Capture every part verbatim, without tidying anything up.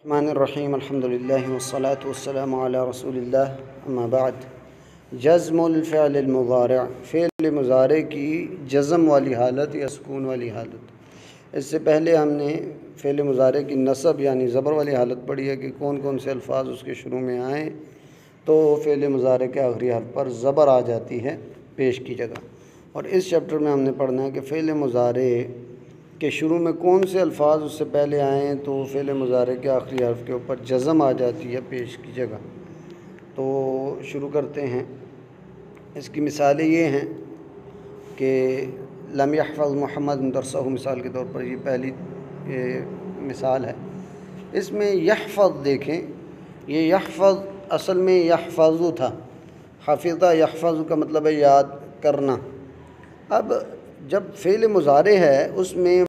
الرحمن الرحیم الحمدللہ والصلاة والسلام علی رسول اللہ اما بعد۔ جزم الفعل المضارع، فعل مضارع کی جزم والی حالت یا سکون والی حالت۔ اس سے پہلے ہم نے فعل مضارع کی نصب یعنی زبر والی حالت پڑھی ہے کہ کون کون سے الفاظ اس کے شروع میں آئیں تو فعل مضارع کے آخری حرف پر زبر آ جاتی ہے پیش کی جگہ۔ اور اس چیپٹر میں ہم نے پڑھنا ہے کہ فعل مضارع کہ شروع میں کون سے الفاظ اس سے پہلے آئیں تو فعل مضارع کے آخری حرف کے اوپر جزم آ جاتی ہے پیش کی جگہ۔ تو شروع کرتے ہیں۔ اس کی مثالیں یہ ہیں کہ لم يحفظ محمد درسہ، مثال کے طور پر یہ پہلی مثال ہے۔ اس میں یحفظ دیکھیں، یہ یحفظ اصل میں یحفظ تھا، حفظہ یحفظ کا مطلب ہے یاد کرنا۔ اب جب فعل مضارع ہے اس میں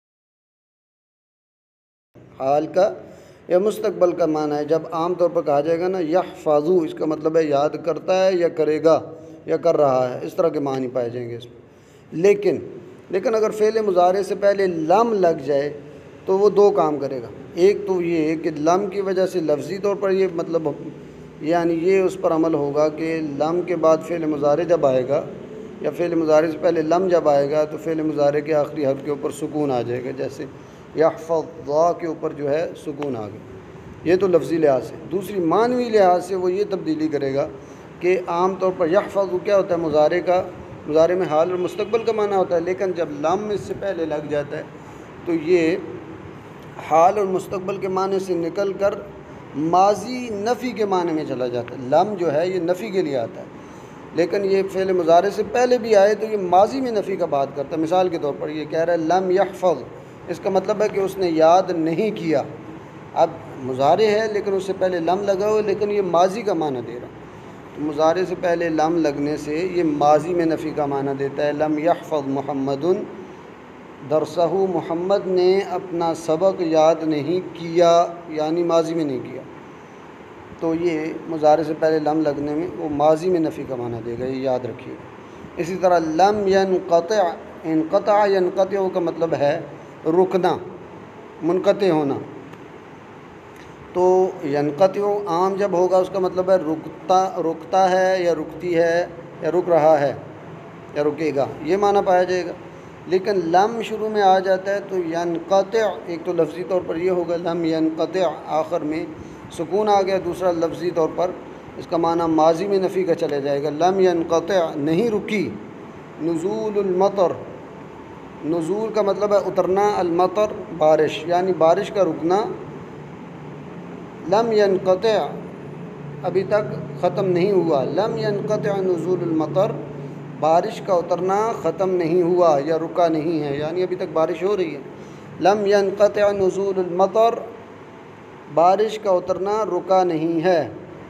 حال کا یا مستقبل کا معنی ہے۔ جب عام طور پر کہا جائے گا نا یحفظو، اس کا مطلب ہے یاد کرتا ہے یا کرے گا یا کر رہا ہے، اس طرح کے معنی پائے جائیں گے اس میں۔ لیکن لیکن اگر فعل مضارع سے پہلے لم لگ جائے تو وہ دو کام کرے گا۔ ایک تو یہ ہے کہ لم کی وجہ سے لفظی طور پر یہ مطلب یعنی یہ اس پر عمل ہوگا کہ لم کے بعد فعل مضارع جب آئے گا یا فعل مضارع سے پہلے لم جب آئے گا تو فعل مضارع کے آخری حرف کے اوپر سکون آ جائے گا، جیسے یحفظ کے اوپر جو ہے سکون آ گیا۔ یہ تو لفظی لحاظ سے۔ دوسری معنوی لحاظ سے وہ یہ تبدیلی کرے گا کہ عام طور پر یحفظ کیا ہوتا ہے، مضارع کا مضارع میں حال اور مستقبل کا معنی ہوتا ہے، لیکن جب لم اس سے پہلے لگ جاتا ہے تو یہ حال اور مستقبل کے معنی سے نکل کر ماضی نفی کے معنی میں چلا جاتا ہے۔ لم جو ہے یہ نفی کے لیے آتا ہے، لیکن یہ فعل مضارع سے پہلے بھی آئے تو یہ ماضی میں نفی کا بات کرتا ہے۔ مثال کے طور پر یہ کہہ رہا ہے لم یحفظ، اس کا مطلب ہے کہ اس نے یاد نہیں کیا۔ اب مضارع ہے لیکن اس سے پہلے لم لگا ہو، لیکن یہ ماضی کا معنی دے رہا۔ تو مضارع سے پہلے لم لگنے سے یہ ماضی میں نفی کا معنی دیتا ہے۔ لم یحفظ محمد درسہ، محمد نے اپنا سبق یاد نہیں کیا، یعنی ماضی میں نہیں کیا۔ تو یہ مضارع سے پہلے لم لگنے میں وہ ماضی میں نفی کا معنی دے گا، یہ یاد رکھیے۔ اسی طرح لم ینقطع، انقطع ینقطع کا مطلب ہے رکنا، منقطع ہونا۔ تو ینقطع عام جب ہوگا اس کا مطلب ہے رکتا رکتا ہے یا رکتی ہے یا رک رہا ہے یا رکے گا، یہ معنی پایا جائے گا۔ لیکن لم شروع میں آ جاتا ہے تو ینقطع، ایک تو لفظی طور پر یہ ہوگا لم ینقطع، آخر میں سکون آ گیا، دوسرا لفظی طور پر اس کا معنی ماضی میں نفی کا چلے جائے گا۔ لم ینقطع نہیں رکی۔ نزول المطر، نزول کا مطلب ہے اترنا، المطر بارش، یعنی بارش کا رکنا۔ لم ینقطع ابھی تک ختم نہیں ہوا، لم ینقطع نزول المطر، بارش کا اترنا ختم نہیں ہوا یا رکا نہیں ہے، یعنی ابھی تک بارش ہو رہی ہے۔ لم ینقطع نزول المطر، بارش کا اترنا رکا نہیں ہے۔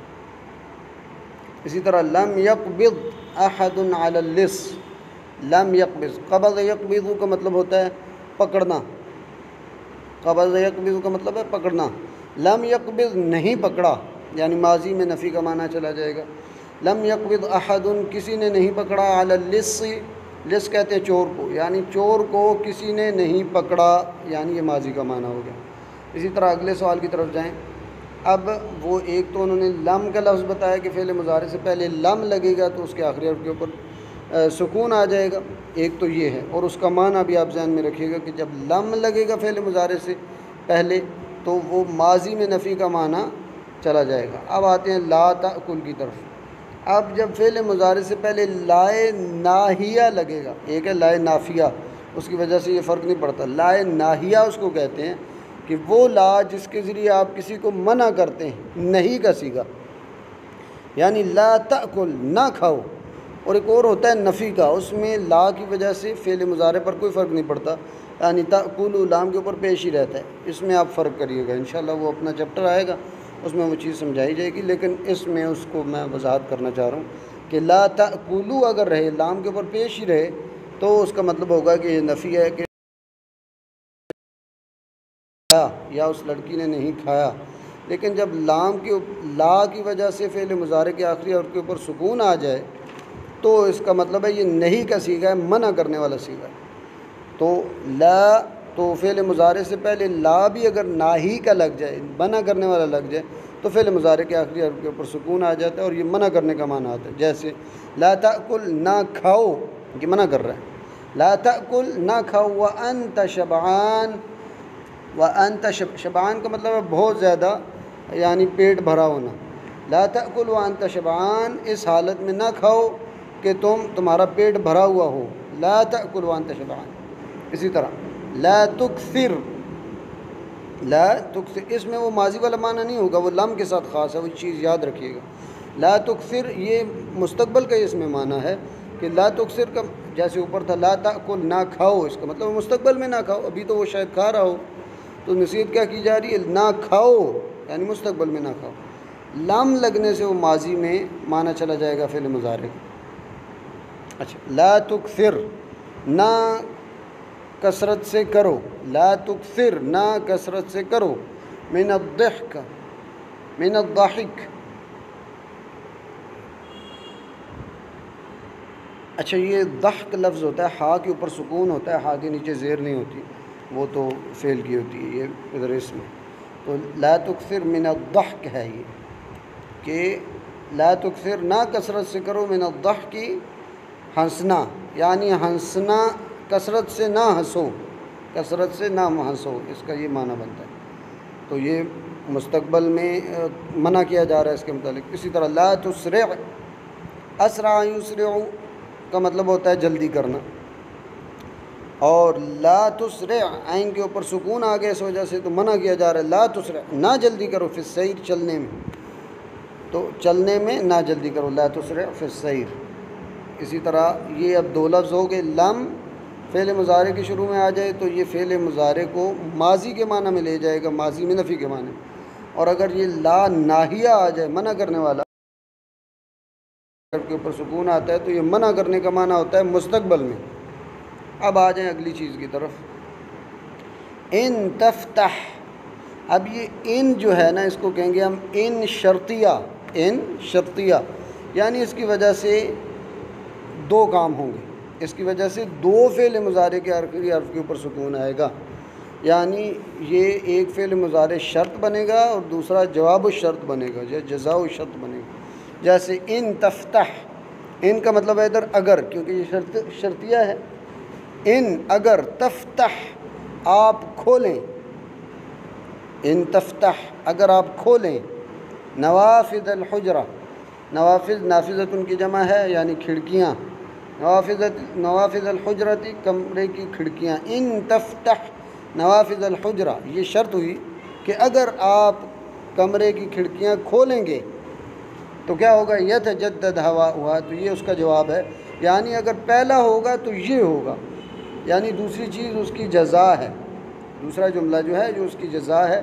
اسی طرح لم یقبض احد علی اللص، لم یقبض، قبض یقبض کا مطلب ہوتا ہے پکڑنا، قبض یقبض کا مطلب ہے پکڑنا۔ لم یقبض نہیں پکڑا، یعنی ماضی میں نفی کا معنی چلا جائے گا۔ لم یقبض احد، کسی نے نہیں پکڑا، علی اللص، لص کہتے ہیں چور کو، یعنی چور کو کسی نے نہیں پکڑا، یعنی یہ ماضی کا معنی ہو گیا۔ اسی طرح اگلے سوال کی طرف جائیں۔ اب وہ ایک تو انہوں نے لم کا لفظ بتایا کہ فعل مضارع سے پہلے لم لگے گا تو اس کے آخری حرف کے اوپر سکون آ جائے گا، ایک تو یہ ہے، اور اس کا معنی بھی آپ ذہن میں رکھیے گا کہ جب لم لگے گا فعل مضارع سے پہلے تو وہ ماضی میں نفی کا معنی چلا جائے گا۔ اب آتے ہیں لا تأکل کی طرف۔ اب جب فعل مضارع سے پہلے لائے ناہیہ لگے گا، ایک ہے لائے نافیہ، اس کی وجہ سے یہ فرق نہیں پڑتا۔ لائے ناہیہ اس کو کہتے ہیں کہ وہ لا جس کے ذریعے آپ کسی کو منع کرتے ہیں، نہیں کا صیغہ، یعنی لا تأکل، نہ کھاؤ۔ اور ایک اور ہوتا ہے نفی کا، اس میں لا کی وجہ سے فعل مضارع پر کوئی فرق نہیں پڑتا، یعنی تأکل لام کے اوپر پیش ہی رہتا ہے۔ اس میں آپ فرق کریے گا، انشاءاللہ وہ اپنا چیپٹر آئے گا اس میں وہ چیز سمجھائی جائے گی، لیکن اس میں اس کو میں وضاحت کرنا چاہ رہا ہوں کہ لا تأکلوا اگر رہے لام کے اوپر پیش ہی رہے تو اس کا مطلب ہوگا کہ یہ نفی ہے کہ یا اس لڑکی نے نہیں کھایا۔ لیکن جب لام کی لا کی وجہ سے فعل مضارع کے آخری حرف کے اوپر سکون آ جائے تو اس کا مطلب ہے یہ نہیں کا صیغہ ہے، منع کرنے والا صیغہ ہے۔ تو لا تو فعل مضارع سے پہلے لا بھی اگر ناہی کا لگ جائے، منع کرنے والا لگ جائے، تو فعل مضارع کے آخری حرف کے اوپر سکون آ جاتا ہے اور یہ منع کرنے کا معنی آتا ہے. جیسے لا تأکل، نہ کھاؤ، یہ منع کر رہا ہے. لا تأکل، نہ کھاؤ. وأنت شبعان، وأنت شب شبعان کا مطلب ہے بہت زیادہ، یعنی پیٹ بھرا ہونا. لا تأکل وأنت شبعان، اس حالت میں نہ کھاؤ کہ تم تمہارا پیٹ بھرا ہوا ہو. لا تأکل وأنت شبعان. اسی طرح لا تکثر، لا تکثر، اس میں وہ ماضی والا معنی نہیں ہوگا، وہ لم کے ساتھ خاص ہے، وہ چیز یاد رکھیے گا. لا تکثر یہ مستقبل کا اس میں معنی ہے کہ لا تکثر کا جیسے اوپر تھا لا تأکل، نہ کھاؤ، اس کا مطلب مستقبل میں نہ کھاؤ، ابھی تو وہ شاید کھا رہا ہو، تو نصیحت کیا کی جا رہی ہے؟ نہ کھاؤ، یعنی مستقبل میں نہ کھاؤ. لام لگنے سے وہ ماضی میں معنی چلا جائے گا فعل مضارع. اچھا، لا تکثر، نہ کثرت سے کرو. لا تکثر، نہ کثرت سے کرو. من الضحک، من الضحک. اچھا، یہ ضحک لفظ ہوتا ہے، ہا کے اوپر سکون ہوتا ہے، ہا کے نیچے زیر نہیں ہوتی، وہ تو فعل کی ہوتی ہے، یہ ادھر اس میں. تو لا تکثر من الضحک ہے یہ کہ لا تکثر، نہ کثرت سے کرو. من الضحک، ہنسنا، یعنی ہنسنا، کثرت سے نہ ہنسو، کثرت سے نہ ہنسو، اس کا یہ معنی بنتا ہے. تو یہ مستقبل میں منع کیا جا رہا ہے اس کے متعلق. اسی طرح لا تسرع، اسرع یسرع کا مطلب ہوتا ہے جلدی کرنا. اور لا تسرع، عین کے اوپر سکون آ گیا اس وجہ سے تو منع کیا جا رہا ہے. لا تسرع، نہ جلدی کرو. فی السیر، چلنے میں، تو چلنے میں نہ جلدی کرو. لا تسرع فی السیر. اسی طرح یہ اب دو لفظ ہو گئے. لم فعل مضارع کے شروع میں آ جائے تو یہ فعل مضارع کو ماضی کے معنی میں لے جائے گا، ماضی میں نفی کے معنی. اور اگر یہ لا ناہیہ آ جائے، منع کرنے والا، کے اوپر سکون آتا ہے تو یہ منع کرنے کا معنی ہوتا ہے مستقبل میں. اب آ جائیں اگلی چیز کی طرف. ان تفتح، اب یہ ان جو ہے نا، اس کو کہیں گے ہم ان شرطیہ. ان شرطیہ یعنی اس کی وجہ سے دو کام ہوں گے، اس کی وجہ سے دو فعل مضارع کے آخری حرف کے اوپر سکون آئے گا. یعنی یہ ایک فعل مضارع شرط بنے گا اور دوسرا جواب الشرط بنے گا، یا جزاء الشرط بنے گا. جیسے ان تفتح، ان کا مطلب ہے ادھر اگر، کیونکہ یہ شرط شرطیہ ہے. ان اگر، تفتح آپ کھولیں. ان تفتح اگر آپ کھولیں. نوافذ الحجرہ، نوافذ نافذۃ ان کی جمع ہے، یعنی کھڑکیاں. نوافذ نوافذ الحجرۃ، کمرے کی کھڑکیاں. ان تفتح نوافذ الحجرہ، یہ شرط ہوئی کہ اگر آپ کمرے کی کھڑکیاں کھولیں گے تو کیا ہوگا؟ یتجدد ہواؤھا، تو یہ اس کا جواب ہے. یعنی اگر پہلا ہوگا تو یہ ہوگا، یعنی دوسری چیز اس کی جزا ہے. دوسرا جملہ جو ہے جو اس کی جزا ہے.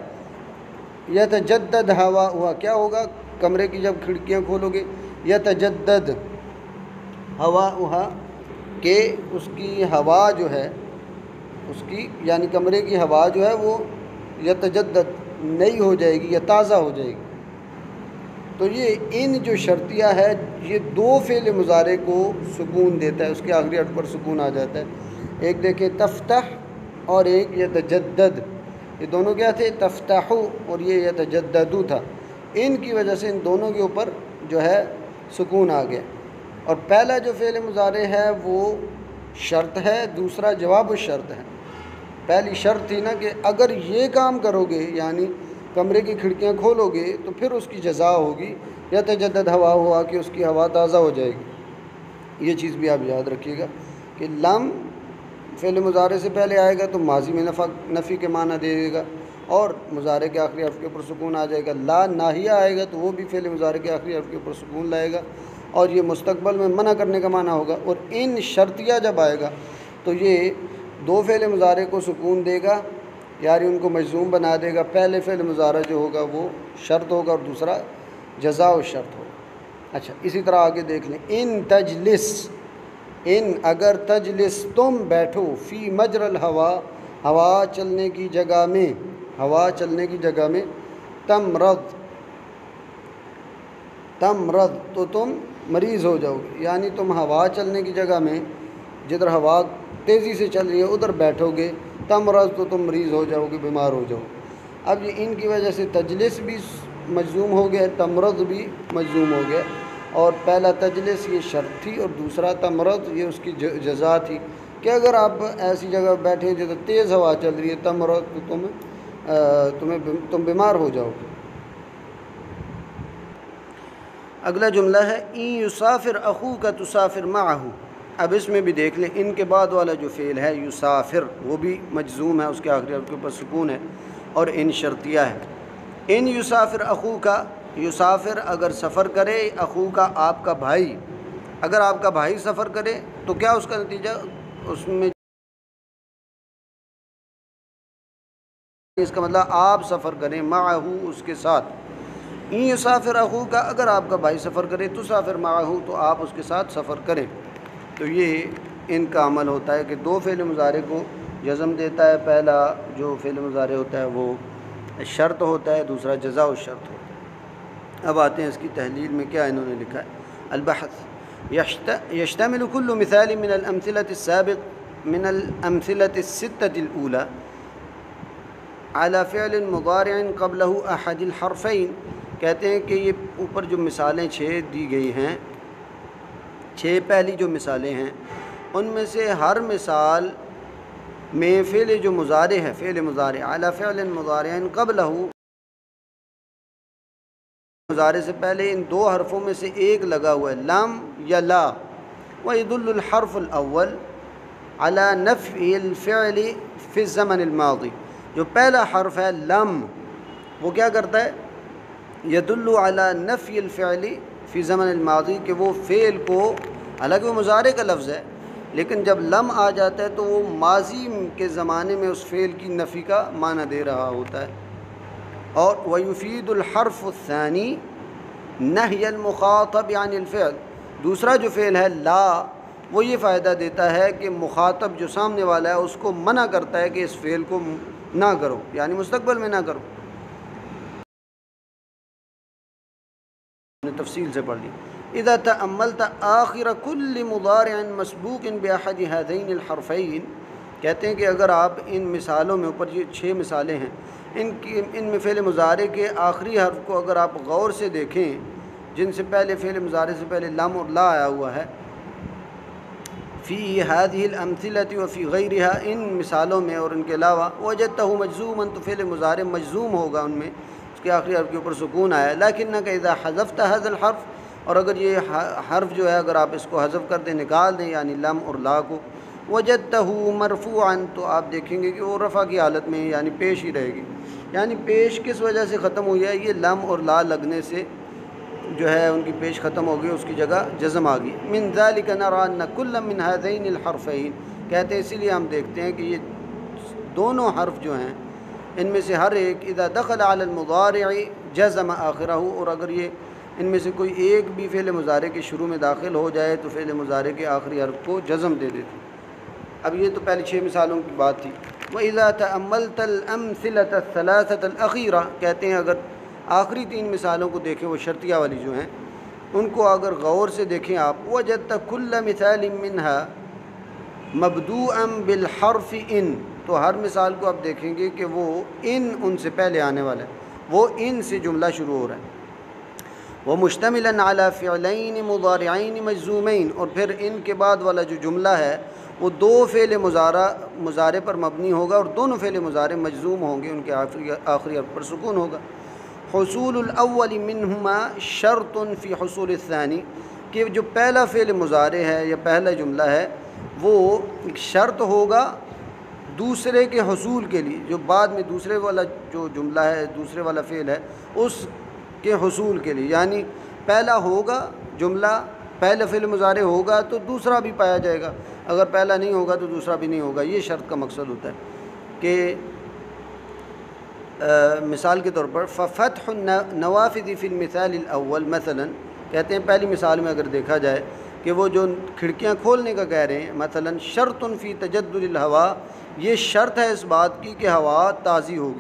یتجدد ہواؤھا، کیا ہوگا؟ کمرے کی جب کھڑکیاں کھولو گے، یتجدد ہواؤھا، کہ اس کی ہوا جو ہے، اس کی یعنی کمرے کی ہوا جو ہے وہ یتجدد نئی ہو جائے گی یا تازہ ہو جائے گی. تو یہ ان جو شرطیہ ہے یہ دو فعل مضارع کو سکون دیتا ہے، اس کے آخری حرف پر سکون آ جاتا ہے. ایک دیکھیں تفتح اور ایک یتجدد، یہ دونوں کیا تھے؟ تفتحو اور یہ یتجددو تھا. ان کی وجہ سے ان دونوں کے اوپر جو ہے سکون آ گیا. اور پہلا جو فعل مضارع ہے وہ شرط ہے، دوسرا جواب الشرط ہے. پہلی شرط تھی نا کہ اگر یہ کام کرو گے، یعنی کمرے کی کھڑکیاں کھولو گے تو پھر اس کی جزا ہوگی یتجدد ہوا ہوا، کہ اس کی ہوا تازہ ہو جائے گی. یہ چیز بھی آپ یاد رکھیے گا کہ لم فعل مضارع سے پہلے آئے گا تو ماضی میں نفی کے معنی دے گا اور مضارع کے آخری حرف کے اوپر سکون آ جائے گا. لا ناہیہ آئے گا تو وہ بھی فعل مضارع کے آخری حرف کے اوپر سکون لائے گا اور یہ مستقبل میں منع کرنے کا معنی ہوگا. اور ان شرطیہ جب آئے گا تو یہ دو فعل مضارع کو سکون دے گا، یعنی ان کو مجزوم بنا دے گا. پہلے فعل مضارع جو ہوگا وہ شرط ہوگا اور دوسرا جزاء الشرط ہوگا. اچھا، اسی طرح آگے دیکھ لیں. ان تجلس، ان اگر، تجلس تم بیٹھو. فی مجر الہوا، ہوا چلنے کی جگہ میں، ہوا چلنے کی جگہ میں. تمرض، تمرض تو تم مریض ہو جاؤ گے، یعنی تم ہوا چلنے کی جگہ میں جدھر ہوا تیزی سے چل رہی ہے ادھر بیٹھو گے تمرض تو تم مریض ہو جاؤ گے، بیمار ہو جاؤ۔ اب یہ ان کی وجہ سے تجلس بھی مجزوم ہو گیا، تمرض بھی مجزوم ہو گیا، اور پہلا تجلس یہ شرط تھی اور دوسرا تمرض یہ اس کی جزا تھی کہ اگر آپ ایسی جگہ بیٹھے جو تیز ہوا چل رہی ہے تمرض تو تم تمہیں تم بیمار ہو جاؤ گے۔ اگلا جملہ ہے این یسافر اخوک تسافر معہ۔ اب اس میں بھی دیکھ لیں ان کے بعد والا جو فعل ہے یسافر وہ بھی مجزوم ہے، اس کے آخری حرف کے اوپر سکون ہے، اور ان شرطیہ ہے۔ ان یسافر اخوک، یسافر اگر سفر کرے، اخوک آپ کا بھائی، اگر آپ کا بھائی سفر کرے تو کیا اس کا نتیجہ، اس میں اس کا مطلب آپ سفر کریں، معہ اس کے ساتھ۔ این یسافر اخوک، اگر آپ کا بھائی سفر کرے تو سافر معہ تو آپ اس کے ساتھ سفر کریں۔ تو یہ ان کا عمل ہوتا ہے کہ دو فعل مضارع کو جزم دیتا ہے، پہلا جو فعل مضارع ہوتا ہے وہ شرط ہوتا ہے، دوسرا جزاء الشرط ہوتا ہے۔ اب آتے ہیں اس کی تحلیل میں کیا انہوں نے لکھا ہے۔ البحث یشتمل کل مثال من الامثلة السابق من الامثلة الستة الاولى على فعل مضارع قبله احد الحرفین۔ کہتے ہیں کہ یہ اوپر جو مثالیں چھ دی گئی ہیں، چھ پہلی جو مثالیں ہیں ان میں سے ہر مثال میں فعل جو مضارع ہے، فعل مضارع علی فعل مضارع قبلہ، مضارع سے پہلے ان دو حرفوں میں سے ایک لگا ہوا ہے، لم یا لا، ويدل الحرف الاول على نفی الفعل فی الزمن الماضی۔ جو پہلا حرف ہے لم وہ کیا کرتا ہے، یدل علی نفی الفعل فی زمن الماضی، کہ وہ فعل کو، حالانکہ وہ مضارع کا لفظ ہے لیکن جب لم آ جاتا ہے تو وہ ماضی کے زمانے میں اس فعل کی نفی کا معنی دے رہا ہوتا ہے۔ اور ویفید الحرف الثانی نہی المخاطب عن الفعل، دوسرا جو فعل ہے لا وہ یہ فائدہ دیتا ہے کہ مخاطب جو سامنے والا ہے اس کو منع کرتا ہے کہ اس فعل کو نہ کرو، یعنی مستقبل میں نہ کرو۔ تفصیل سے پڑھ لی۔ اذا تأملت آخر كل مضارع مسبوق بأحد هذين الحرفين، کہتے ہیں کہ اگر آپ ان مثالوں میں، اوپر یہ چھ مثالیں ہیں، ان کی ان میں فعل مضارع کے آخری حرف کو اگر آپ غور سے دیکھیں، جن سے پہلے فعل مضارع سے پہلے لم اور لا آیا ہوا ہے، فی هذه الامثلة وفی غیرها، ان مثالوں میں اور ان کے علاوہ، وجدته مجزوما، تو فعل مضارع مجزوم ہوگا ان میں، اس کے آخری حرف کے اوپر سکون آیا ہے۔ لیکنک اذا حذفت هذا الحرف، اور اگر یہ حرف جو ہے اگر آپ اس کو حذف کر دیں، نکال دیں، یعنی لم اور لا کو، وجدته مرفوعا، تو آپ دیکھیں گے کہ وہ رفع کی حالت میں یعنی پیش ہی رہے گی۔ یعنی پیش کس وجہ سے ختم ہوئی ہے، یہ لم اور لا لگنے سے جو ہے ان کی پیش ختم ہو گئی، اس کی جگہ جزم آ گئی۔ من ذلك نرى ان كل من هذين الحرفين، کہتے ہیں اسی لیے ہم دیکھتے ہیں کہ یہ دونوں حرف جو ہیں ان میں سے ہر ایک اذا دخل على المضارع جزم آخرہ، اور اگر یہ ان میں سے کوئی ایک بھی فعل مضارع کے شروع میں داخل ہو جائے تو فعل مضارع کے آخری حرف کو جزم دے دیتے۔ اب یہ تو پہلی چھ مثالوں کی بات تھی۔ وَإِذَا تَأَمَّلْتَ الْأَمْثِلَةَ الثَّلَاثَةَ الْأَخِيرَةَ، کہتے ہیں اگر آخری تین مثالوں کو دیکھیں، وہ شرطیہ والی جو ہیں، ان کو اگر غور سے دیکھیں آپ، وَجَدْتَ كُلَّ مِثَالٍ مِّنْهَا مَبْدُوءً بِالْحَرْفِ إِن، تو ہر مثال کو آپ دیکھیں گے کہ وہ ان ان سے پہلے آنے والا ہے، وہ ان سے جملہ شروع ہو رہا ہے۔ وَمُشْتَمِلًا عَلَى فِعْلَيْنِ مُضَارِعَيْنِ مَجْزُومَيْن، اور پھر ان کے بعد والا جو جملہ ہے وہ دو فعل مضارع مضارع پر مبنی ہوگا، اور دونوں فعل مضارع مجزوم ہوں گے، ان کے آخری آخری حرف پر سکون ہوگا۔ حصول الاول منہما شرط فی حصول الثانی، کہ جو پہلا فعل مضارع ہے یا پہلا جملہ ہے وہ ایک شرط ہوگا دوسرے کے حصول کے لیے، جو بعد میں دوسرے والا جو جملہ ہے، دوسرے والا فعل ہے، اس کے حصول کے لیے، یعنی پہلا ہوگا جملہ، پہلا فعل مضارع ہوگا تو دوسرا بھی پایا جائے گا، اگر پہلا نہیں ہوگا تو دوسرا بھی نہیں ہوگا۔ یہ شرط کا مقصد ہوتا ہے کہ مثال کے طور پر فَفَتْحُ النَّوَافِذِ فِي الْمِثَالِ الْأَوَّلِ، مثلا کہتے ہیں پہلی مثال میں اگر دیکھا جائے کہ وہ جو کھڑکیاں کھولنے کا کہہ رہے ہیں، مثلا شرط فی تجدد الہوا، یہ شرط ہے اس بات کی کہ ہوا تازی ہوگی۔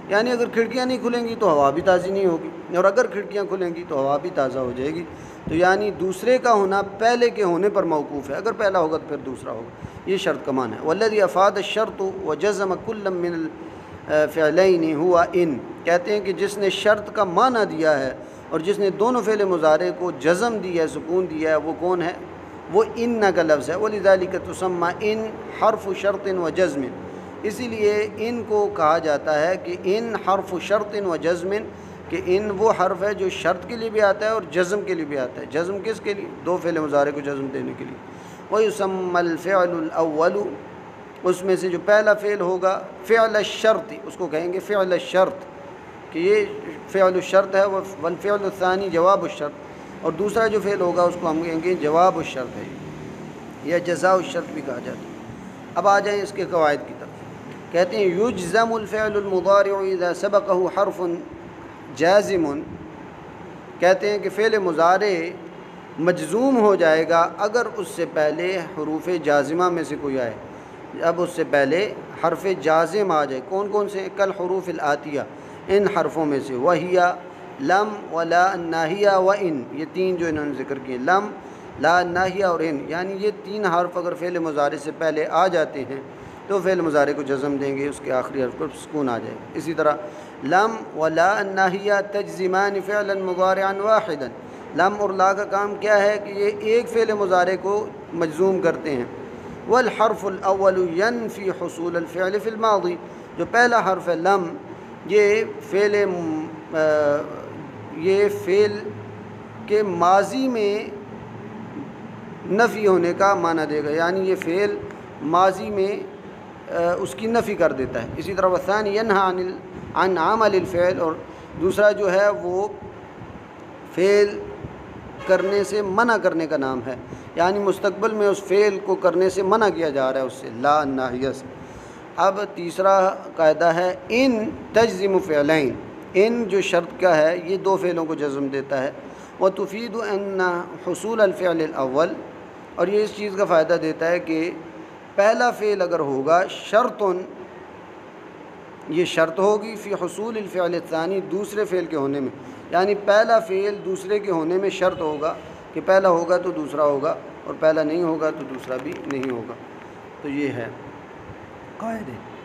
یعنی اگر کھڑکیاں نہیں کھلیں گی تو ہوا بھی تازی نہیں ہوگی، اور اگر کھڑکیاں کھلیں گی تو ہوا بھی تازہ ہو جائے گی۔ تو یعنی دوسرے کا ہونا پہلے کے ہونے پر موقوف ہے، اگر پہلا ہوگا تو پھر دوسرا ہوگا، یہ شرط کا معنی ہے۔ والذی افاد الشرط وجزم کل من الفعلین ہوا ان، کہتے ہیں کہ جس نے شرط کا معنی دیا ہے اور جس نے دونوں فعل مضارع کو جزم دیا ہے، سکون دیا ہے، وہ کون ہے؟ وہ ان کا لفظ ہے۔ ولذالک تسمى ان حرف شرط و جزم، اسی لیے ان کو کہا جاتا ہے کہ ان حرف شرط و جزم، کہ ان وہ حرف ہے جو شرط کے لیے بھی آتا ہے اور جزم کے لیے بھی آتا ہے۔ جزم کس کے لیے؟ دو فعل مضارع کو جزم دینے کے لیے۔ وَيُسَمَّى الْفِعْلُ الْأَوَّلُ، اس میں سے جو پہلا فعل ہوگا فعل الشرط، اس کو کہیں گے فعل الشرط، کہ یہ فعل الشرط ہے، والفعل الثانی جواب الشرط، اور دوسرا جو فعل ہوگا اس کو ہم کہیں گے جواب الشرط ہے، یا جزاء الشرط بھی کہا جاتا ہے۔ اب آ جائیں اس کے قواعد کی طرف، کہتے ہیں یجزم الفعل المضارع اذا سبقہ حرف جازم، کہتے ہیں کہ فعل مضارع مجزوم ہو جائے گا اگر اس سے پہلے حروف جازمہ میں سے کوئی آئے، اب اس سے پہلے حرف جازم آ جائے۔ کون کون سے؟ کل حروف الآتیہ، ان حرفوں میں سے، وہیا لم ولا الناہیہ و ان، یہ تین جو انہوں نے ذکر کیے، لم، لا، الناہیہ اور ان، یعنی یہ تین حرف اگر فعل مضارع سے پہلے آ جاتے ہیں تو فعل مضارع کو جزم دیں گے، اس کے آخری حرف پر سکون آ جائے گا۔ اسی طرح لم ولا الناہیہ تجزمان فعلا مضارعا واحدا، لم اور لا کا کام کیا ہے کہ یہ ایک فعل مضارع کو مجزوم کرتے ہیں۔ والحرف الاول ينفي حصول الفعل في الماضی، جو پہلا حرف ہے لم، یہ فعل یہ فعل کے ماضی میں نفی ہونے کا معنی دے گا، یعنی یہ فعل ماضی میں اس کی نفی کر دیتا ہے۔ اسی طرح والثانی ینہی عن عن عمل الفعل، اور دوسرا جو ہے وہ فعل کرنے سے منع کرنے کا نام ہے، یعنی مستقبل میں اس فعل کو کرنے سے منع کیا جا رہا ہے اس سے، لا الناہیہ سے۔ اب تیسرا قاعدہ ہے ان تجزم فعلین، ان جو شرط کا ہے یہ دو فعلوں کو جزم دیتا ہے۔ وتفید ان حصول الفعل الاول، اور یہ اس چیز کا فائدہ دیتا ہے کہ پہلا فعل اگر ہوگا شرط، یہ شرط ہوگی فی حصول الفعل الثانی، دوسرے فعل کے ہونے میں، یعنی پہلا فعل دوسرے کے ہونے میں شرط ہوگا کہ پہلا ہوگا تو دوسرا ہوگا، اور پہلا نہیں ہوگا تو دوسرا بھی نہیں ہوگا۔ تو یہ ہے قاعدے۔